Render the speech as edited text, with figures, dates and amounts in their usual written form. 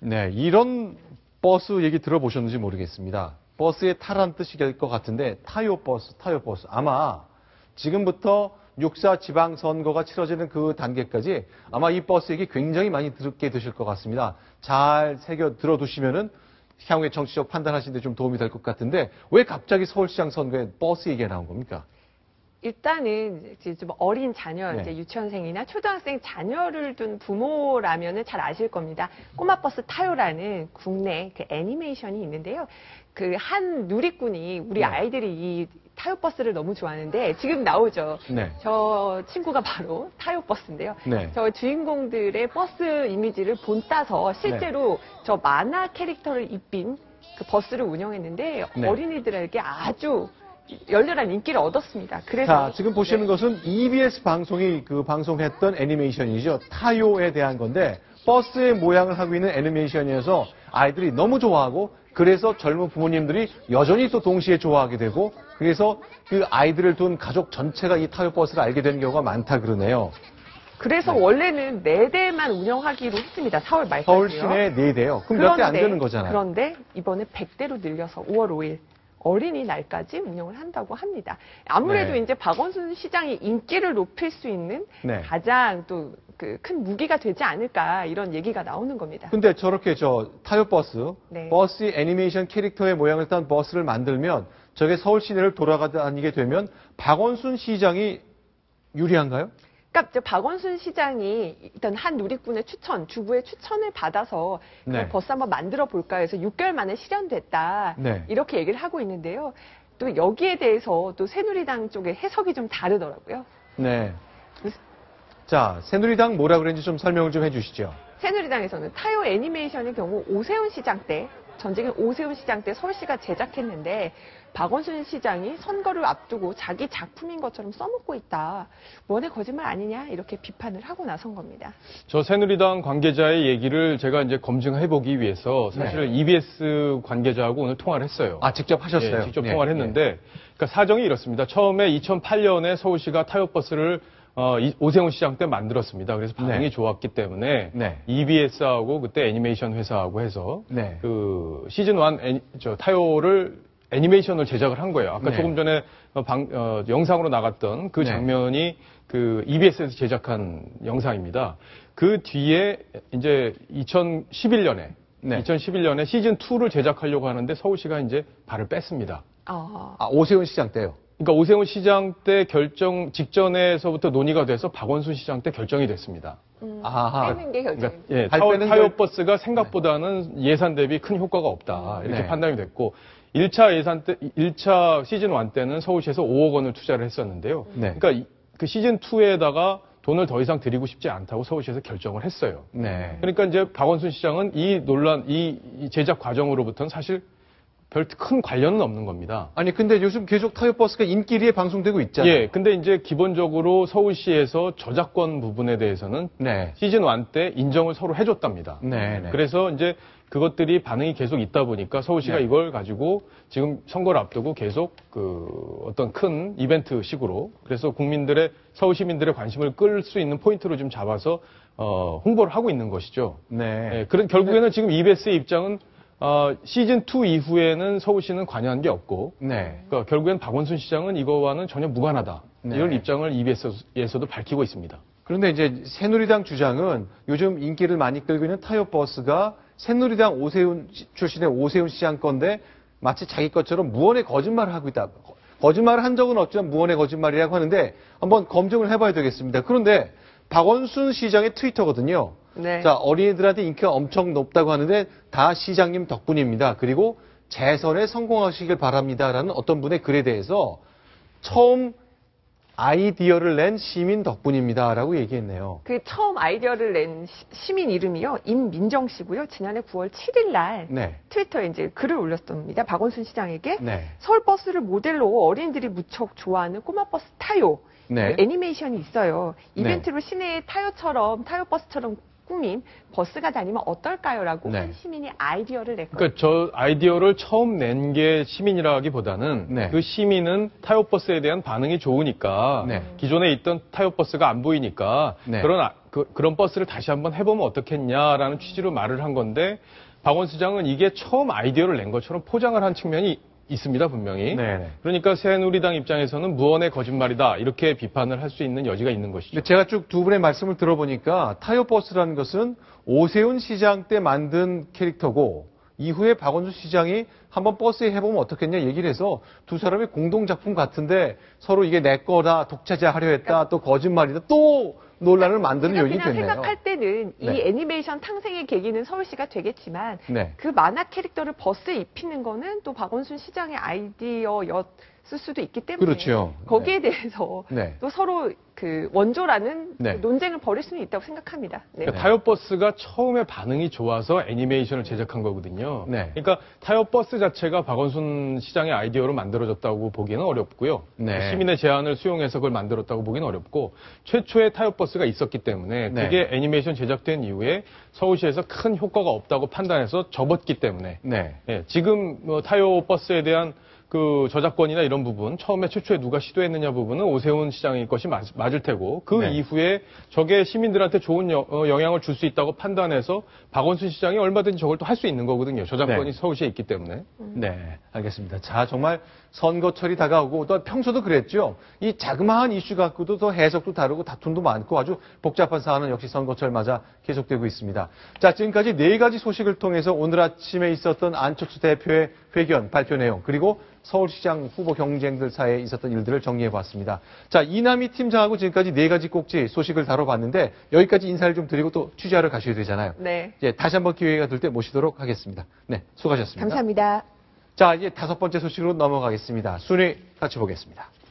네, 이런 버스 얘기 들어보셨는지 모르겠습니다. 버스에 타란 뜻이 될 것 같은데 타요 버스. 아마 지금부터 6.4 지방선거가 치러지는 그 단계까지 아마 이 버스 얘기 굉장히 많이 듣게 되실 것 같습니다. 잘 새겨 들어두시면은 향후에 정치적 판단하시는 데 좀 도움이 될 것 같은데 왜 갑자기 서울시장 선거에 버스 얘기가 나온 겁니까? 일단은 이제 좀 어린 자녀, 네. 이제 유치원생이나 초등학생 자녀를 둔 부모라면은 잘 아실 겁니다. 꼬마버스 타요라는 국내 그 애니메이션이 있는데요. 그 한 누리꾼이 우리 네. 아이들이 이 타요버스를 너무 좋아하는데 지금 나오죠. 네. 저 친구가 바로 타요버스인데요. 네. 저 주인공들의 버스 이미지를 본따서 실제로 저 만화 캐릭터를 입힌 그 버스를 운영했는데 네. 어린이들에게 아주 열렬한 인기를 얻었습니다. 그래서 자, 지금 보시는 것은 EBS 방송이 방송했던 애니메이션이죠. 타요에 대한 건데 버스의 모양을 하고 있는 애니메이션이어서 아이들이 너무 좋아하고 그래서 젊은 부모님들이 여전히 또 동시에 좋아하게 되고 그래서 그 아이들을 둔 가족 전체가 이 타요 버스를 알게 된 경우가 많다 그러네요. 그래서 네. 원래는 4대만 운영하기로 했습니다. 4월 말까지요. 서울 시내 4대요. 그럼 몇 대 안 되는 거잖아요. 그런데 이번에 100대로 늘려서 5월 5일 어린이날까지 운영을 한다고 합니다. 아무래도 네. 이제 박원순 시장이 인기를 높일 수 있는 네. 가장 또 그 큰 무기가 되지 않을까 이런 얘기가 나오는 겁니다. 근데 저렇게 타요 버스, 네. 버스의 애니메이션 캐릭터의 모양을 딴 버스를 만들면 저게 서울 시내를 돌아다니게 되면 박원순 시장이 유리한가요? 그러니까 저 박원순 시장이 일단 한 누리꾼의 추천, 주부의 추천을 받아서 네. 버스 한번 만들어 볼까 해서 6개월 만에 실현됐다. 네. 이렇게 얘기를 하고 있는데요. 또 여기에 대해서 또 새누리당 쪽의 해석이 좀 다르더라고요. 네. 자, 새누리당 뭐라 그랬는지 좀 설명을 좀 해주시죠. 새누리당에서는 타요 애니메이션의 경우 오세훈 시장 때, 전직인 오세훈 시장 때 서울시가 제작했는데 박원순 시장이 선거를 앞두고 자기 작품인 것처럼 써먹고 있다. 원의 거짓말 아니냐? 이렇게 비판을 하고 나선 겁니다. 저 새누리당 관계자의 얘기를 제가 이제 검증해보기 위해서 사실 EBS 관계자하고 오늘 통화를 했어요. 아, 직접 하셨어요? 예, 직접 네. 통화를 했는데, 그러니까 사정이 이렇습니다. 처음에 2008년에 서울시가 타요버스를 오세훈 시장 때 만들었습니다. 그래서 반응이 네. 좋았기 때문에 네. EBS하고 그때 애니메이션 회사하고 해서 네. 그 시즌 1 타요를 애니메이션을 제작을 한 거예요. 아까 네. 조금 전에 영상으로 나갔던 그 네. 장면이 그 EBS에서 제작한 영상입니다. 그 뒤에 이제 2011년에 네. 2011년에 시즌 2를 제작하려고 하는데 서울시가 이제 발을 뺐습니다. 아, 오세훈 시장 때요? 그러니까 오세훈 시장 때 결정 직전에서부터 논의가 돼서 박원순 시장 때 결정이 됐습니다. 아하. 빼는 게 결정. 그러니까 예, 발 빼는 타요 버스가 생각보다는 예산 대비 큰 효과가 없다. 이렇게 네. 판단이 됐고 1차 시즌 1 때는 서울시에서 5억 원을 투자를 했었는데요. 네. 그러니까 그 시즌 2에다가 돈을 더 이상 들이고 싶지 않다고 서울시에서 결정을 했어요. 네. 그러니까 이제 박원순 시장은 이 논란, 이 제작 과정으로부터는 사실 별 큰 관련은 없는 겁니다. 아니, 근데 요즘 계속 타요 버스가 인기리에 방송되고 있잖아요. 예, 근데 이제 기본적으로 서울시에서 저작권 부분에 대해서는 네. 시즌 1 때 인정을 서로 해줬답니다. 네. 네. 그래서 이제 그것들이 반응이 계속 있다 보니까 서울시가 네. 이걸 가지고 지금 선거를 앞두고 계속 그 어떤 큰 이벤트식으로 그래서 서울 시민들의 관심을 끌 수 있는 포인트로 좀 잡아서 홍보를 하고 있는 것이죠. 네. 예, 그런 결국에는 지금 EBS의 입장은 시즌 2 이후에는 서울시는 관여한 게 없고, 네. 그러니까 결국엔 박원순 시장은 이거와는 전혀 무관하다. 네. 이런 입장을 EBS에서도 밝히고 있습니다. 그런데 이제 새누리당 주장은 요즘 인기를 많이 끌고 있는 타요 버스가 새누리당 출신의 오세훈 시장 건데 마치 자기 것처럼 무언의 거짓말을 하고 있다. 거짓말을 한 적은 없지만 무언의 거짓말이라고 하는데 한번 검증을 해봐야 되겠습니다. 그런데 박원순 시장의 트위터거든요. 네. 자, 어린이들한테 인기가 엄청 높다고 하는데 다 시장님 덕분입니다. 그리고 재선에 성공하시길 바랍니다라는 어떤 분의 글에 대해서 처음 아이디어를 낸 시민 덕분입니다라고 얘기했네요. 그 처음 아이디어를 낸 시민 이름이요. 임민정 씨고요. 지난해 9월 7일 날 네. 트위터에 이제 글을 올렸습니다. 박원순 시장에게 네. 서울버스를 모델로 어린이들이 무척 좋아하는 꼬마버스 타요. 네. 그 애니메이션이 있어요. 네. 이벤트로 시내의 타요버스처럼 꾸민 버스가 다니면 어떨까요?라고 네. 한 시민이 아이디어를 냈거든요. 그러니까 저 아이디어를 처음 낸 게 시민이라기보다는 네. 그 시민은 타요버스에 대한 반응이 좋으니까 네. 기존에 있던 타요버스가 안 보이니까 네. 그런 그런 버스를 다시 한번 해보면 어떻겠냐라는 취지로 말을 한 건데 박원순 시장은 이게 처음 아이디어를 낸 것처럼 포장을 한 측면이 있습니다, 분명히. 네네. 그러니까 새누리당 입장에서는 무언의 거짓말이다 이렇게 비판을 할 수 있는 여지가 있는 것이죠. 근데 제가 쭉 두 분의 말씀을 들어보니까 타요버스라는 것은 오세훈 시장 때 만든 캐릭터고 이후에 박원순 시장이 한번 버스에 해보면 어떻겠냐 얘기를 해서 두 사람의 공동작품 같은데 서로 이게 내 거다, 독차지하려 했다, 또 거짓말이다, 또 논란을 만드는 요인이 그냥 됐네요. 생각할 때는 이 네. 애니메이션 상생의 계기는 서울시가 되겠지만 네. 그 만화 캐릭터를 버스에 입히는 거는 또 박원순 시장의 아이디어였을 수도 있기 때문에 그렇죠. 거기에 대해서 네. 또 서로 그 원조라는 네. 논쟁을 벌일 수는 있다고 생각합니다. 네. 그러니까 타요버스가 처음에 반응이 좋아서 애니메이션을 제작한 거거든요. 네. 그러니까 타요버스 자체가 박원순 시장의 아이디어로 만들어졌다고 보기에는 어렵고요. 네. 시민의 제안을 수용해서 그걸 만들었다고 보기는 어렵고 최초의 타요버스가 있었기 때문에 네. 그게 애니메이션 제작된 이후에 서울시에서 큰 효과가 없다고 판단해서 접었기 때문에 네. 예, 지금 뭐 타요버스에 대한 그 저작권이나 이런 부분, 처음에 최초에 누가 시도했느냐 부분은 오세훈 시장의 것이 맞을 테고, 그 네. 이후에 저게 시민들한테 좋은 영향을 줄 수 있다고 판단해서 박원순 시장이 얼마든지 저걸 또 할 수 있는 거거든요. 저작권이 네. 서울시에 있기 때문에. 네, 알겠습니다. 자, 정말 선거철이 다가오고 또 평소도 그랬죠. 이 자그마한 이슈 갖고도 더 해석도 다르고 다툼도 많고 아주 복잡한 사안은 역시 선거철 맞아 계속되고 있습니다. 자, 지금까지 네 가지 소식을 통해서 오늘 아침에 있었던 안철수 대표의 회견 발표 내용 그리고 서울시장 후보 경쟁들 사이에 있었던 일들을 정리해 봤습니다. 자, 이남희 팀장하고 지금까지 네 가지 꼭지 소식을 다뤄봤는데 여기까지 인사를 좀 드리고 또 취재하러 가셔야 되잖아요. 네. 이제 다시 한번 기회가 될 때 모시도록 하겠습니다. 네, 수고하셨습니다. 감사합니다. 자, 이제 다섯 번째 소식으로 넘어가겠습니다. 순위 같이 보겠습니다.